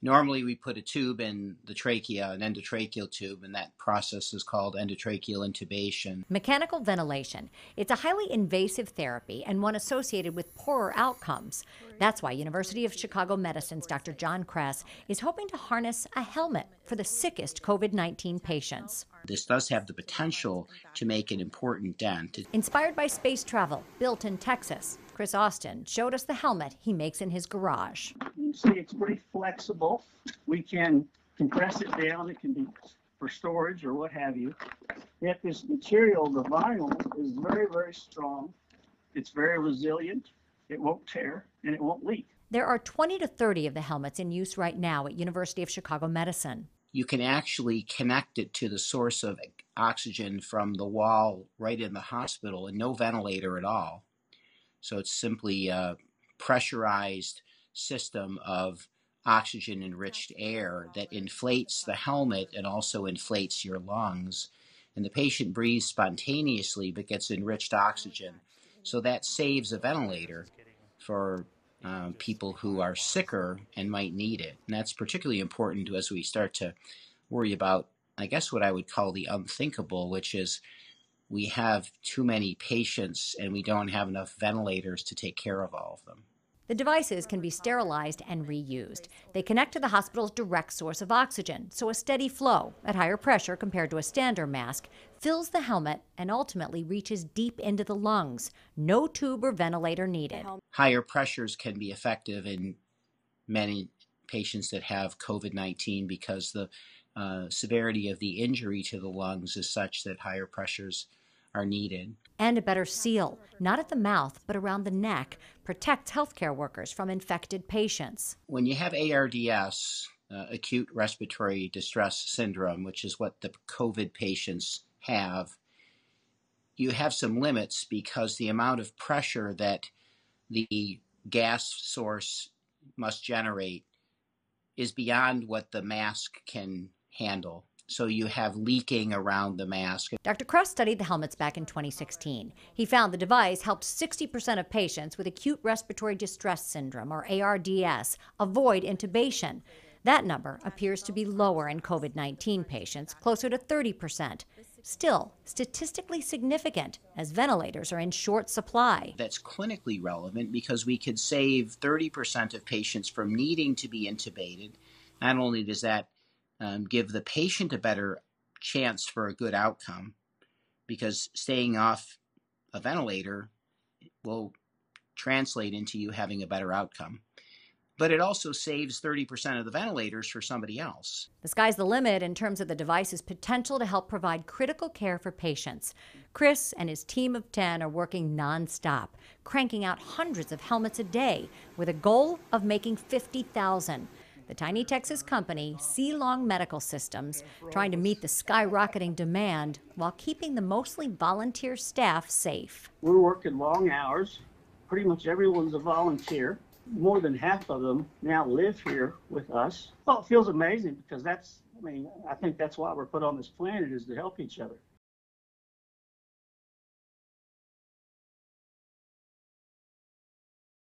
Normally, we put a tube in the trachea, an endotracheal tube, and that process is called endotracheal intubation. Mechanical ventilation. It's a highly invasive therapy and one associated with poorer outcomes. That's why University of Chicago Medicine's Dr. John Kress is hoping to harness a helmet for the sickest COVID-19 patients. This does have the potential to make an important dent. Inspired by space travel, built in Texas, Chris Austin showed us the helmet he makes in his garage. You see, it's pretty flexible. We can compress it down. It can be for storage or what have you. Yet this material, the vinyl, is very, very strong. It's very resilient. It won't tear and it won't leak. There are 20 to 30 of the helmets in use right now at University of Chicago Medicine. You can actually connect it to the source of oxygen from the wall right in the hospital and no ventilator at all. So it's simply a pressurized system of oxygen-enriched air that inflates the helmet and also inflates your lungs. And the patient breathes spontaneously but gets enriched oxygen. So that saves a ventilator for people who are sicker and might need it. And that's particularly important as we start to worry about, I guess, what I would call the unthinkable, which is we have too many patients and we don't have enough ventilators to take care of all of them. The devices can be sterilized and reused. They connect to the hospital's direct source of oxygen, so a steady flow, at higher pressure compared to a standard mask, fills the helmet and ultimately reaches deep into the lungs. No tube or ventilator needed. Higher pressures can be effective in many patients that have COVID-19 because the severity of the injury to the lungs is such that higher pressures are needed. And a better seal, not at the mouth, but around the neck, protects healthcare workers from infected patients. When you have ARDS, acute respiratory distress syndrome, which is what the COVID patients have, you have some limits because the amount of pressure that the gas source must generate is beyond what the mask can handle. So you have leaking around the mask. Dr. Kress studied the helmets back in 2016. He found the device helped 60% of patients with acute respiratory distress syndrome, or ARDS, avoid intubation. That number appears to be lower in COVID-19 patients, closer to 30%. Still, statistically significant, as ventilators are in short supply. That's clinically relevant because we could save 30% of patients from needing to be intubated. Not only does that give the patient a better chance for a good outcome, because staying off a ventilator will translate into you having a better outcome. But it also saves 30% of the ventilators for somebody else. The sky's the limit in terms of the device's potential to help provide critical care for patients. Chris and his team of 10 are working nonstop, cranking out hundreds of helmets a day with a goal of making 50,000. The tiny Texas company, C-Long Medical Systems, trying to meet the skyrocketing demand while keeping the mostly volunteer staff safe. We're working long hours. Pretty much everyone's a volunteer. More than half of them now live here with us. Well, it feels amazing because I think that's why we're put on this planet, is to help each other.